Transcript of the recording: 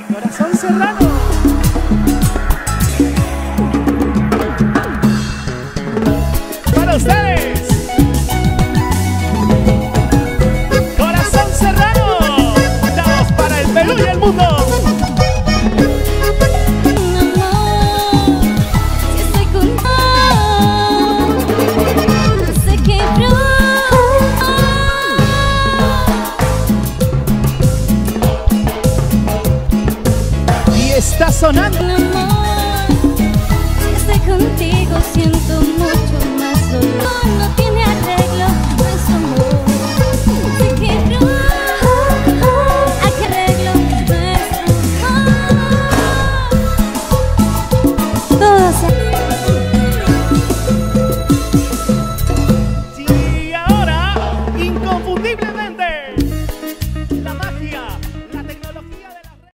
Corazón Serrano. Para ustedes. Corazón Serrano. Dados para el Perú y el mundo. Está sonando.